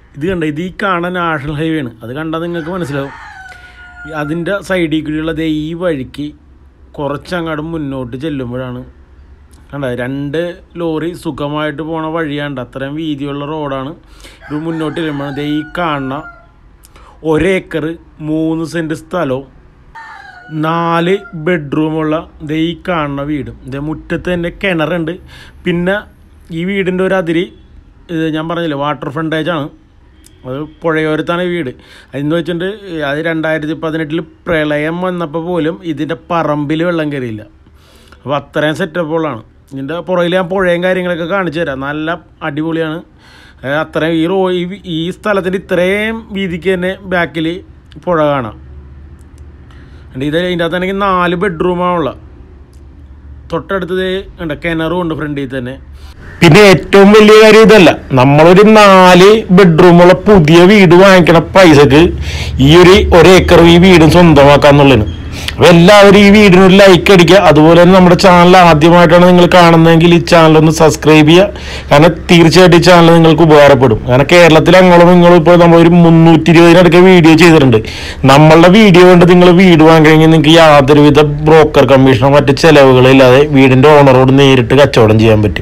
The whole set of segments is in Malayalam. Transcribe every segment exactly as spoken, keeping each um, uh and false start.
ഇത് കണ്ട ഇത് ഈ കാണാൻ നാഷണൽ ഹൈവേ ആണ്. അത് കണ്ടാൽ നിങ്ങൾക്ക് മനസ്സിലാവും. അതിൻ്റെ സൈഡിൽ കൂടിയുള്ള ദേ ഈ വഴിക്ക് കുറച്ചങ്ങോട്ട് മുന്നോട്ട് ചെല്ലുമ്പോഴാണ് കണ്ട രണ്ട് ലോറി സുഖമായിട്ട് പോണ വഴിയാണ്ട്. അത്രയും വീതിയുള്ള റോഡാണ്. ഇത് മുന്നോട്ട് ചെല്ലുമ്പോഴാണ് ദേ ഈ കാണുന്ന ഒരേക്കർ മൂന്ന് സെൻറ്റ് സ്ഥലവും നാല് ബെഡ്റൂമുള്ള ദേ ഈ കാണുന്ന വീടും. ഇതേ മുറ്റത്ത് തന്നെ കിണറുണ്ട്. പിന്നെ ഈ വീടിൻ്റെ ഒരു അതിരി ഇത് ഞാൻ പറഞ്ഞില്ലേ വാട്ടർ ഫ്രണ്ടേജാണ്. അത് പുഴയോരത്താണ് വീട്. അതെന്ന് വെച്ചിട്ടുണ്ട് അത് രണ്ടായിരത്തി പതിനെട്ടിൽ പ്രളയം വന്നപ്പോൾ പോലും ഇതിൻ്റെ പറമ്പിൽ വെള്ളം കയറിയില്ല. അപ്പോൾ അത്രയും സെറ്റപ്പുകളാണ്. ഇതിൻ്റെ പുറകിൽ ഞാൻ പുഴയും കാര്യങ്ങളൊക്കെ കാണിച്ചു തരാം. നല്ല അടിപൊളിയാണ്. അത്രയും ഈ റോ ഈ സ്ഥലത്തിൻ്റെ ഇത്രയും വീതിക്ക് തന്നെ ബാക്കിൽ പുഴ കാണാം. ഇത് ഇതിൻ്റെ അകത്താണെങ്കിൽ നാല് ബെഡ്റൂമാണുള്ള. തൊട്ടടുത്തത് ഉണ്ട് കിണറും ഉണ്ട് ഫ്രണ്ടിൽ തന്നെ. പിന്നെ ഏറ്റവും വലിയ കാര്യം ഇതല്ല, നമ്മളൊരു നാല് ബെഡ്റൂമുള്ള പുതിയ വീട് വാങ്ങിക്കണ പൈസക്ക് ഈ ഒരു ഒരേക്കർ ഈ വീടും സ്വന്തമാക്കാന്നുള്ളതാണ്. അപ്പോൾ എല്ലാവരും ഈ വീടിനൊരു ലൈക്ക് അടിക്കുക. അതുപോലെ തന്നെ നമ്മുടെ ചാനൽ ആദ്യമായിട്ടാണ് നിങ്ങൾ കാണുന്നതെങ്കിൽ ഈ ചാനൽ ഒന്ന് സബ്സ്ക്രൈബ് ചെയ്യുക. കാരണം തീർച്ചയായിട്ടും ഈ ചാനൽ നിങ്ങൾക്ക് ഉപകാരപ്പെടും. കാരണം കേരളത്തിൽ അങ്ങോട്ടും ഇങ്ങളും ഇപ്പോൾ നമ്മളൊരു മുന്നൂറ്റി ഇരുപതിനടുക്ക വീഡിയോ ചെയ്തിട്ടുണ്ട്. നമ്മളുടെ വീഡിയോ കൊണ്ട് നിങ്ങൾ വീട് വാങ്ങിക്കണമെങ്കിൽ നിങ്ങൾക്ക് യാതൊരുവിധ ബ്രോക്കർ കമ്മീഷനോ മറ്റ് ചിലവുകളില്ലാതെ വീടിൻ്റെ ഓണറോട് നേരിട്ട് കച്ചവടം ചെയ്യാൻ പറ്റും.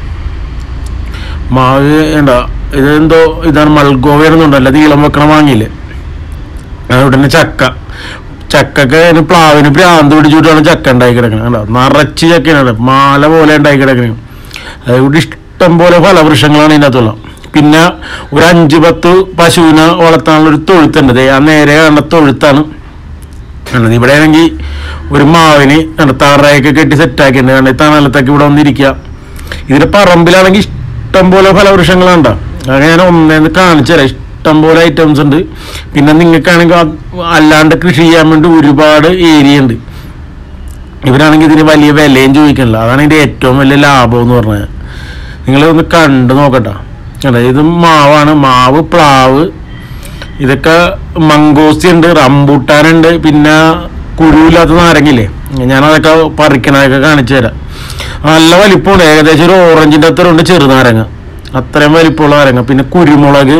മാവ് എന്താ ഇതെന്തോ ഇതാണ് മൾഗോവയെന്നുണ്ടല്ലോ, നീളം വെക്കണ വാങ്ങിയില്ലേ. അതുകൊണ്ട് ചക്ക ചക്കൊക്കെ പ്ലാവിന് പ്രാന്ത് പിടിച്ചിട്ടാണ് ചക്ക ഉണ്ടാക്കി കിടക്കുന്നത്. കണ്ടോ നിറച്ച് ചക്കയാണ്, മാല പോലെ ഉണ്ടാക്കി കിടക്കുന്നത്. അതുകൊണ്ട് ഇഷ്ടം പോലെ ഫലവൃക്ഷങ്ങളാണ് ഇതിനകത്തുള്ള. പിന്നെ ഒരു അഞ്ച് പത്ത് പശുവിനെ വളർത്താനുള്ളൊരു തൊഴുത്തുണ്ട്. ആ നേരെ കണ്ട തൊഴുത്താണ്. ഇവിടെ ആണെങ്കിൽ ഒരു മാവിന് തറയൊക്കെ കെട്ടി സെറ്റാക്കിയിട്ടുണ്ട്. കാരണം ഈ തണലത്തൊക്കെ ഇവിടെ വന്നിരിക്കുക. ഇതിൻ്റെ പറമ്പിലാണെങ്കിൽ ഇഷ്ടം പോലെ ഫലവൃക്ഷങ്ങളുണ്ടോ. അങ്ങനെ ഞാൻ ഒന്നേന്ന് കാണിച്ചു തരാം. ഇഷ്ടം പോലെ ഐറ്റംസ് ഉണ്ട്. പിന്നെ നിങ്ങൾക്കാണെങ്കിൽ അല്ലാണ്ട് കൃഷി ചെയ്യാൻ വേണ്ടി ഒരുപാട് ഏരിയ ഉണ്ട്. ഇവരാണെങ്കിൽ ഇതിന് വലിയ വിലയും ചോദിക്കണില്ല. അതാണ് ഇതിൻ്റെ ഏറ്റവും വലിയ ലാഭം എന്ന് പറഞ്ഞാൽ. നിങ്ങളൊന്ന് കണ്ടു നോക്കട്ടെ. അല്ല ഇത് മാവാണ്. മാവ്, പ്ലാവ്, ഇതൊക്കെ മംഗോസ്തി ഉണ്ട്, റംബൂട്ടാനുണ്ട്. പിന്നെ കുരുവില്ലാത്ത നാരങ്ങില്ലേ, ഞാനതൊക്കെ പറിക്കണതൊക്കെ കാണിച്ചു തരാം. നല്ല വലിപ്പമുണ്ട്. ഏകദേശം ഒരു ഓറഞ്ചിൻ്റെ അത്ര ഉണ്ട് ചെറുനാരങ്ങ. അത്രയും വലിപ്പമുള്ള നാരങ്ങ. പിന്നെ കുരുമുളക്,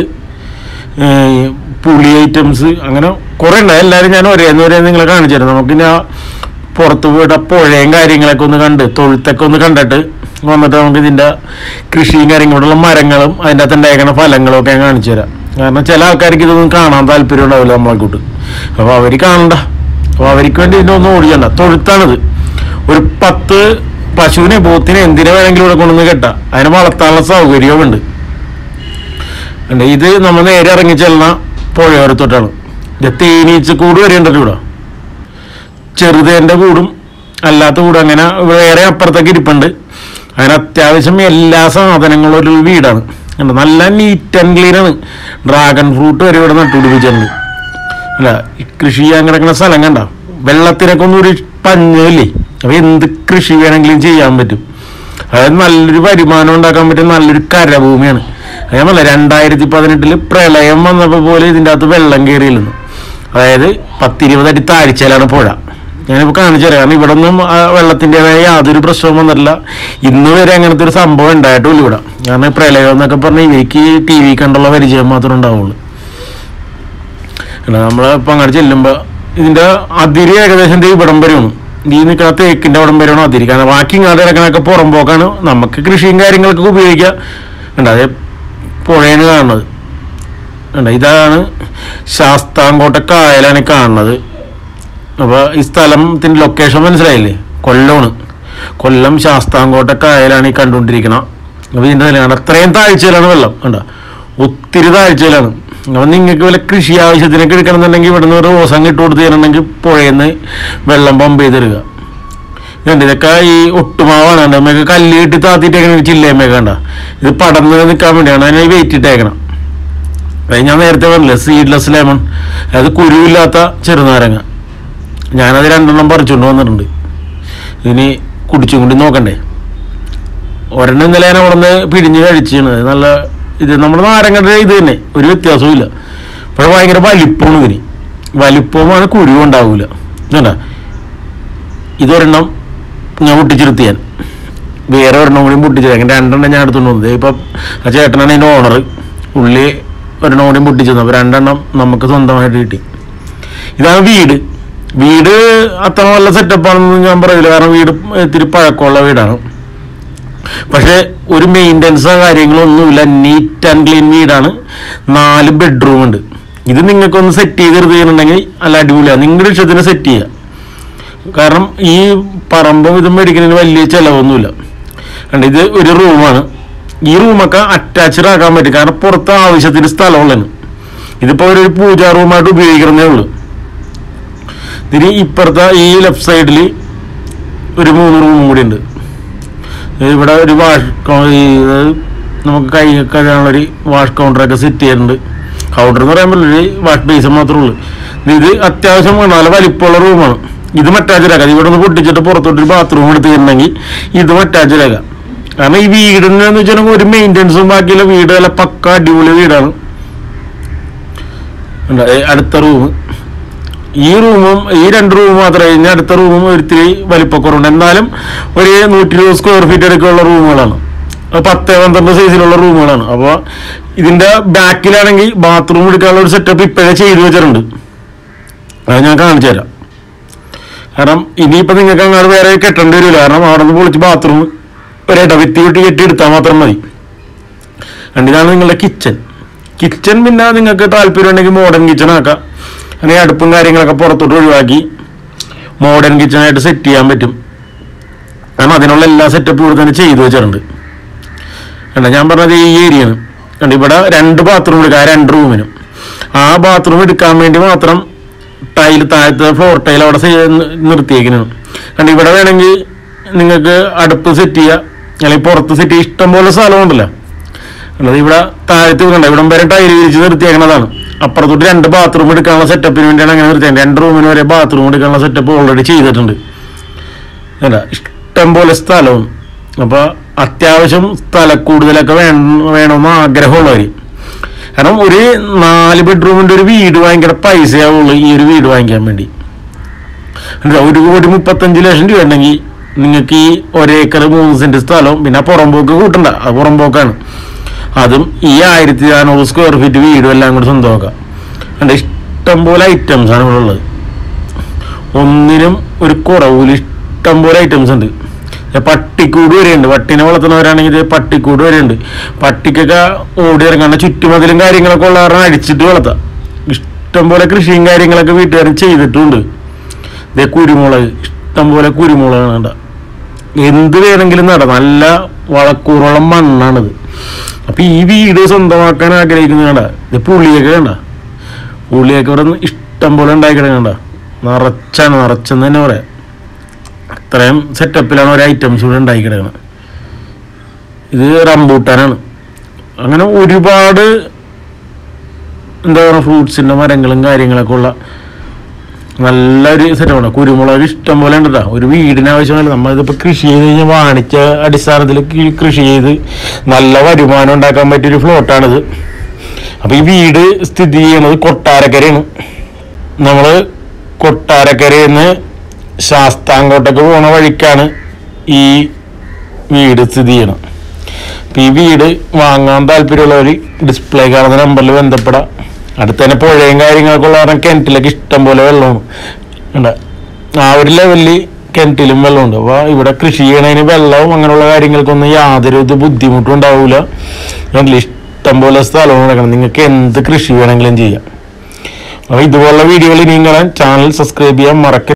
പുളി ഐറ്റംസ്, അങ്ങനെ കുറേ ഉണ്ട്. എല്ലാവരും ഞാൻ ഒരേന്ന് ഒരേ നിങ്ങളെ കാണിച്ചു തരാം. നമുക്കിനി ആ പുറത്ത് പോയിട്ട് ആ പുഴയും കാര്യങ്ങളൊക്കെ ഒന്ന് കണ്ട് തൊഴുത്തൊക്കെ ഒന്ന് കണ്ടിട്ട് വന്നിട്ട് നമുക്ക് ഇതിൻ്റെ കൃഷിയും കാര്യങ്ങളുള്ള മരങ്ങളും അതിൻ്റെ അകത്ത് ഉണ്ടായിരിക്കുന്ന ഫലങ്ങളും ഒക്കെ ഞാൻ കാണിച്ചു തരാം. കാരണം ചില ആൾക്കാർക്ക് ഇതൊന്നും കാണാൻ താല്പര്യം ഉണ്ടാവില്ല നമ്മളെ കൂട്ട്. അപ്പോൾ അവർ കാണണ്ട. അപ്പോൾ അവർക്ക് വേണ്ടി ഇതിനൊന്നും ഓടിക്കണ്ട. തൊഴുത്താണിത്. ഒരു പത്ത് പശുവിനെ പോത്തിനെ എന്തിനെ വേണമെങ്കിലും ഇവിടെ കൊണ്ടുവന്ന് കെട്ടാം. അതിനെ വളർത്താനുള്ള സൗകര്യവും ഉണ്ട്. ഇത് നമ്മൾ നേരെ ഇറങ്ങി ചെല്ലുന്ന പുഴയോരത്തോട്ടാണ്. ഇത് തേനീച്ച കൂട് വരെ ഉണ്ടല്ലോ ഇവിടെ. ചെറുതേൻ്റെ കൂടും അല്ലാത്ത കൂടും അങ്ങനെ വേറെ അപ്പുറത്തേക്ക് ഇരിപ്പുണ്ട്. അങ്ങനെ അത്യാവശ്യം എല്ലാ സാധനങ്ങളും ഒരു വീടാണ്. നല്ല നീറ്റ് ആൻഡ് ക്ലീൻ ആണ്. ഡ്രാഗൺ ഫ്രൂട്ട് വരെ ഇവിടെ നട്ടുപിടിപ്പിച്ചിട്ടുണ്ട്. അല്ല കൃഷി ചെയ്യാൻ കിടക്കുന്ന സ്ഥലം കണ്ട. വെള്ളത്തിനൊക്കെ ഒന്നും ഒരു പഞ്ഞില്ലേ. അപ്പോൾ എന്ത് കൃഷി വേണമെങ്കിലും ചെയ്യാൻ പറ്റും. അതായത് നല്ലൊരു വരുമാനം ഉണ്ടാക്കാൻ പറ്റും. നല്ലൊരു കരഭൂമിയാണ്. ഞാൻ പറഞ്ഞ രണ്ടായിരത്തി പതിനെട്ടില് പ്രളയം വന്നപ്പോൾ പോലെ ഇതിൻ്റെ അകത്ത് വെള്ളം കയറിയിരുന്നു. അതായത് പത്തിരുപത് അടി താഴ്ചയിലാണ് പുഴ. ഞാനിപ്പോൾ കാണിച്ചു തരാം. കാരണം ഇവിടെ ഒന്നും വെള്ളത്തിൻ്റെതായ യാതൊരു പ്രശ്നവും വന്നിട്ടില്ല. ഇന്ന് വരെ അങ്ങനത്തെ ഒരു സംഭവം ഉണ്ടായിട്ടുമില്ല ഇവിടെ. കാരണം പ്രളയം എന്നൊക്കെ പറഞ്ഞാൽ ഇവർക്ക് ടി വി കണ്ടുള്ള പരിചയം മാത്രമേ ഉണ്ടാവുള്ളൂ. നമ്മളിപ്പോൾ അങ്ങോട്ട് ചെല്ലുമ്പോൾ ഇതിൻ്റെ അതിരി ഏകദേശം ഇവിടം വരെയാണ്. ഈ നിൽക്കുന്ന തേക്കിൻ്റെ അവിടം വരെയാണ് അതിരി. കാരണം ബാക്കി ഇങ്ങോട്ട് കിടക്കണൊക്കെ പുറമ്പോക്കാണ്. നമുക്ക് കൃഷിയും കാര്യങ്ങളൊക്കെ ഉപയോഗിക്കുക ഉണ്ട്. അതേ പുഴയാണ് കാണുന്നത്. ഉണ്ട് ഇതാണ് ശാസ്താംകോട്ട കായലാണ് കാണുന്നത്. അപ്പോൾ ഈ സ്ഥലത്തിൻ്റെ ലൊക്കേഷൻ മനസ്സിലായില്ലേ? കൊല്ലമാണ്. കൊല്ലം ശാസ്താംകോട്ട കായലാണ് ഈ കണ്ടുകൊണ്ടിരിക്കണം. അപ്പോൾ ഇതിൻ്റെ നിലയാണ് അത്രയും താഴ്ചയിലാണ് വെള്ളം. കണ്ടോ ഒത്തിരി താഴ്ചയിലാണ്. അപ്പം നിങ്ങൾക്ക് വല്ല കൃഷി ആവശ്യത്തിനൊക്കെ എടുക്കണമെന്നുണ്ടെങ്കിൽ ഇവിടെ നിന്ന് ഒരു ഓസം ഇട്ട് കൊടുത്ത് തരണമെങ്കിൽ പുഴയിൽ നിന്ന് വെള്ളം പമ്പ് ചെയ്ത് തരിക. ഇതുണ്ട് ഇതൊക്കെ ഈ ഒട്ടുമാവാണ്. നമുക്ക് കല്ല് കെട്ടി താത്തിയിട്ടേക്കണം ചില്ലേമ്മയൊക്കെ കണ്ട. ഇത് പടർന്ന് നിൽക്കാൻ വേണ്ടിയാണ് അതിനെ വെയിറ്റ് ഇട്ടേക്കണം. അത് ഞാൻ നേരത്തെ പറഞ്ഞില്ലേ സീഡ്ലെസ് ലെമൺ, അതായത് കുരുവില്ലാത്ത ചെറുനാരങ്ങ. ഞാനത് രണ്ടെണ്ണം പറിച്ചുകൊണ്ട് വന്നിട്ടുണ്ട്. ഇനി കുടിച്ചും കൂടി നോക്കണ്ടേ. ഒരെണ്ണം ഇന്നലെ ഞാൻ അവിടെ നിന്ന് പിടിഞ്ഞ് കഴിച്ചാണ്. നല്ല ഇത് നമ്മുടെ നാരങ്ങയുടെ ഇത് തന്നെ, ഒരു വ്യത്യാസവും ഇല്ല. പക്ഷെ ഭയങ്കര വലിപ്പമാണ് ഇതിന്. വലിപ്പവുമാണ്, കുരുവും ഉണ്ടാവില്ല. ഇതുണ്ട ഇതൊരെണ്ണം ഞാൻ പൊട്ടിച്ചെടുത്ത് ഞാൻ വേറെ ഒരെണ്ണം കൂടി പൊട്ടിച്ചെടുക്കാൻ രണ്ടെണ്ണം ഞാൻ എടുത്തുകൊണ്ട് വന്നത്. ഇപ്പം ആ ചേട്ടനാണ് അതിൻ്റെ ഓണർ. പുള്ളി ഒരെണ്ണം കൂടി പൊട്ടിച്ചു തന്നു. അപ്പോൾ രണ്ടെണ്ണം നമുക്ക് സ്വന്തമായിട്ട് കിട്ടി. ഇതാണ് വീട്. വീട് അത്ര നല്ല സെറ്റപ്പാണെന്ന് ഞാൻ പറയില്ല, കാരണം വീട് ഇത്തിരി പഴക്കമുള്ള വീടാണ്. പക്ഷേ ഒരു മെയിൻ്റനൻസോ കാര്യങ്ങളോ ഒന്നുമില്ല, നീറ്റ് ആൻഡ് ക്ലീൻ വീടാണ്. നാല് ബെഡ്റൂം ഉണ്ട്. ഇത് നിങ്ങൾക്കൊന്ന് സെറ്റ് ചെയ്ത് ചെയ്തിട്ടുണ്ടെങ്കിൽ നല്ല അടിപൊളിയാണ്. നിങ്ങളുടെ ഇഷ്ടത്തിന് സെറ്റ് ചെയ്യുക. കാരണം ഈ പറമ്പും ഇതും മേടിക്കുന്നതിന് വലിയ ചിലവൊന്നുമില്ല. കണ്ട് ഇത് ഒരു റൂമാണ്. ഈ റൂമൊക്കെ അറ്റാച്ച്ഡ് ആക്കാൻ പറ്റും, കാരണം പുറത്ത് ആവശ്യത്തിന് സ്ഥലമുള്ളതാണ്. ഇതിപ്പോൾ ഒരു പൂജാ റൂമായിട്ട് ഉപയോഗിക്കുന്നതേ ഉള്ളൂ. ഇതിന് ഇപ്പുറത്തെ ഈ ലെഫ്റ്റ് സൈഡിൽ ഒരു മൂന്ന് റൂമും കൂടി ഉണ്ട്. ഇവിടെ ഒരു വാഷ് നമുക്ക് കൈ കഴുകാനുള്ളൊരു വാഷ് കൗണ്ടറൊക്കെ സെറ്റ് ചെയ്യുന്നുണ്ട്. കൗണ്ടർ എന്ന് പറയുമ്പോൾ ഒരു വാഷ് ബേസ് മാത്രമേ ഉള്ളൂ. ഇത് അത്യാവശ്യം നല്ല വലിപ്പമുള്ള റൂമാണ്. ഇതും അറ്റാച്ച്ഡാക്കാം. ഇവിടെ നിന്ന് പൊട്ടിച്ചിട്ട് പുറത്തോട്ടൊരു ബാത്റൂം എടുത്തിട്ടുണ്ടെങ്കിൽ ഇതും അറ്റാച്ച്ഡാക്കാം. കാരണം ഈ വീടിന് എന്ന് വെച്ചിട്ടുണ്ടെങ്കിൽ ഒരു മെയിൻ്റനൻസും ബാക്കിയുള്ള വീട് നല്ല പക്ക അടിപൊളി വീടാണ്. അടുത്ത റൂം, ഈ റൂമും ഈ രണ്ട് റൂം മാത്രമേ കഴിഞ്ഞ അടുത്ത റൂമും ഒരിത്തിരി വലിപ്പക്കുറവുണ്ട്. എന്നാലും ഒരു നൂറ്റി ഇരുപത് സ്ക്വയർ ഫീറ്റ് എടുക്കാനുള്ള റൂമുകളാണ്. പത്ത് പന്ത്രണ്ട് സൈസിലുള്ള റൂമുകളാണ്. അപ്പോൾ ഇതിൻ്റെ ബാക്കിലാണെങ്കിൽ ബാത്റൂം എടുക്കാനുള്ള ഒരു സെറ്റപ്പ് ഇപ്പോഴേ ചെയ്തു വെച്ചിട്ടുണ്ട്. അത് ഞാൻ കാണിച്ചു തരാം. കാരണം ഇനിയിപ്പോൾ നിങ്ങൾക്ക് അങ്ങോട്ട് വേറെ കെട്ടേണ്ടി വരില്ല. കാരണം അവിടെ നിന്ന് പൊളിച്ച് ബാത്റൂം ഒരേട്ട വിത്തി വിട്ട് കെട്ടി എടുത്താൽ മാത്രം മതി. രണ്ടിതാണ് നിങ്ങളുടെ കിച്ചൺ. കിച്ചൺ പിന്നെ നിങ്ങൾക്ക് താല്പര്യം ഉണ്ടെങ്കിൽ മോഡേൺ കിച്ചൺ ആക്കാം. അല്ലെങ്കിൽ അടുപ്പും കാര്യങ്ങളൊക്കെ പുറത്തോട്ട് ഒഴിവാക്കി മോഡേൺ കിച്ചണായിട്ട് സെറ്റ് ചെയ്യാൻ പറ്റും. കാരണം അതിനുള്ള എല്ലാ സെറ്റപ്പും ഇവിടെ തന്നെ ചെയ്തു വെച്ചിട്ടുണ്ട്. കണ്ട ഞാൻ പറഞ്ഞത് ഈ ഏരിയയാണ്. കണ്ട ഇവിടെ രണ്ട് ബാത്റൂം എടുക്കാം, രണ്ട് റൂമിനും. ആ ബാത്റൂം എടുക്കാൻ വേണ്ടി മാത്രം ടൈൽ താഴത്തെ ഫ്ലോർ ടൈൽ അവിടെ നിർത്തിയേക്കുന്നതാണ്. കണ്ട ഇവിടെ വേണമെങ്കിൽ നിങ്ങൾക്ക് അടുപ്പ് സെറ്റ് ചെയ്യുക, അല്ലെങ്കിൽ പുറത്ത് സെറ്റ് ചെയ്യുക. ഇഷ്ടംപോലെ സ്ഥലമുണ്ടല്ലോ. അല്ലാതെ ഇവിടെ താഴത്ത് കണ്ട ഇവിടം വരെ ടൈൽ വിരിച്ച് നിർത്തിയേക്കുന്നതാണ്. അപ്പുറത്തോട്ട് രണ്ട് ബാത്റൂം എടുക്കാനുള്ള സെറ്റപ്പിന് വേണ്ടിയാണ് അങ്ങനെ നിർത്തിയത്. രണ്ട് റൂമിന് വരെ ബാത്റൂം എടുക്കാനുള്ള സെറ്റപ്പ് ഓൾറെഡി ചെയ്തിട്ടുണ്ട്. അല്ല ഇഷ്ടംപോലെ സ്ഥലവും. അപ്പോൾ അത്യാവശ്യം സ്ഥല കൂടുതലൊക്കെ വേണം വേണമെന്ന് ആഗ്രഹമുള്ളവർ. കാരണം ഒരു നാല് ബെഡ്റൂമിൻ്റെ ഒരു വീട് ഭയങ്കര പൈസയാവുള്ളൂ ഈ ഒരു വീട് വാങ്ങിക്കാൻ വേണ്ടി. ഒരു കോടി മുപ്പത്തഞ്ച് ലക്ഷം രൂപ ഉണ്ടെങ്കിൽ നിങ്ങൾക്ക് ഈ ഒരേക്കർ മൂന്ന് സെൻറ്റ് സ്ഥലവും പിന്നെ പുറമ്പോക്ക് കൂട്ടണ്ട, അത് പുറമ്പോക്കാണ്. അതും ഈ ആയിരത്തി നാനൂറ് സ്ക്വയർ ഫീറ്റ് വീടും എല്ലാം കൂടി സ്വന്തമാക്കാം. കണ്ട ഇഷ്ടംപോലെ ഐറ്റംസാണ് ഇവിടെ ഉള്ളത്. ഒന്നിനും ഒരു കുറവില്ല. ഇഷ്ടംപോലെ ഐറ്റംസ് ഉണ്ട്. പട്ടിക്കൂട് വരെയുണ്ട്. പട്ടിനെ വളർത്തുന്നവരാണെങ്കിൽ ഇത് പട്ടിക്കൂട് വരെയുണ്ട്. പട്ടിക്കൊക്കെ ഓടി ഇറങ്ങാണ്ട് ചുറ്റുമതിലും കാര്യങ്ങളൊക്കെ ഉള്ള കാരണം അടിച്ചിട്ട് വളർത്താം. ഇഷ്ടംപോലെ കൃഷിയും കാര്യങ്ങളൊക്കെ വീട്ടുകാരും ചെയ്തിട്ടുണ്ട്. ഇതേ കുരുമുളക്, ഇഷ്ടംപോലെ കുരുമുളകാണ്. കണ്ട എന്ത് വേണമെങ്കിലും നടാം. നല്ല വളക്കൂറുള്ള മണ്ണാണിത്. അപ്പം ഈ വീട് സ്വന്തമാക്കാൻ ആഗ്രഹിക്കുന്നത് കണ്ട ഇത് പുളിയൊക്കെ കണ്ട പുളിയൊക്കെ ഇവിടെ ഇഷ്ടം പോലെ ഉണ്ടായിക്കിട കണ്ട നിറച്ചാണ്, നിറച്ചെന്ന് തന്നെ പറയാം. അത്രയും സെറ്റപ്പിലാണ് ഒരു ഐറ്റംസ് ഇവിടെ ഉണ്ടായിക്കിടക്കുന്നത്. ഇത് റംബൂട്ടാനാണ്. അങ്ങനെ ഒരുപാട് എന്താ പറയുക ഫ്രൂട്ട്സിൻ്റെ മരങ്ങളും കാര്യങ്ങളൊക്കെ ഉള്ള നല്ലൊരു സെറ്റപ്പാണ്. കുരുമുളക് ഇഷ്ടം പോലെ ഉണ്ട് കേട്ടോ. ഒരു വീടിന് ആവശ്യമല്ല. നമ്മളിതിപ്പോൾ കൃഷി ചെയ്ത് കഴിഞ്ഞാൽ വാണിജ്യ അടിസ്ഥാനത്തിൽ കൃഷി ചെയ്ത് നല്ല വരുമാനം ഉണ്ടാക്കാൻ പറ്റിയൊരു ഫ്ലോട്ടാണിത്. അപ്പോൾ ഈ വീട് സ്ഥിതി ചെയ്യുന്നത് കൊട്ടാരക്കരയാണ്. നമ്മൾ കൊട്ടാരക്കരയിൽ നിന്ന് ശാസ്താംകോട്ടൊക്കെ പോണ വഴിക്കാണ് ഈ വീട് സ്ഥിതി ചെയ്യണം. അപ്പം ഈ വീട് വാങ്ങാൻ താല്പര്യമുള്ളവർ ഡിസ്പ്ലേ കാണുന്ന നമ്പറിൽ ബന്ധപ്പെടാം. അടുത്ത് തന്നെ പുഴയും കാര്യങ്ങളൊക്കെ ഉള്ള കാരണം കിണറ്റിലൊക്കെ ഇഷ്ടം പോലെ വെള്ളമാണ്. ഉണ്ട് ആ ഒരു ലെവലിൽ കിണറ്റിലും വെള്ളമുണ്ട്. അപ്പോൾ ഇവിടെ കൃഷി ചെയ്യണതിന് വെള്ളവും അങ്ങനെയുള്ള കാര്യങ്ങൾക്കൊന്നും യാതൊരു ഇത് ബുദ്ധിമുട്ടും ഉണ്ടാവില്ല. ഇഷ്ടം പോലെ സ്ഥലവും നടക്കണം. നിങ്ങൾക്ക് എന്ത് കൃഷി വേണമെങ്കിലും ചെയ്യാം. അപ്പോൾ ഇതുപോലുള്ള വീഡിയോകൾ ഇനിയും കാണാൻ ചാനൽ സബ്സ്ക്രൈബ് ചെയ്യാൻ മറക്കരുത്.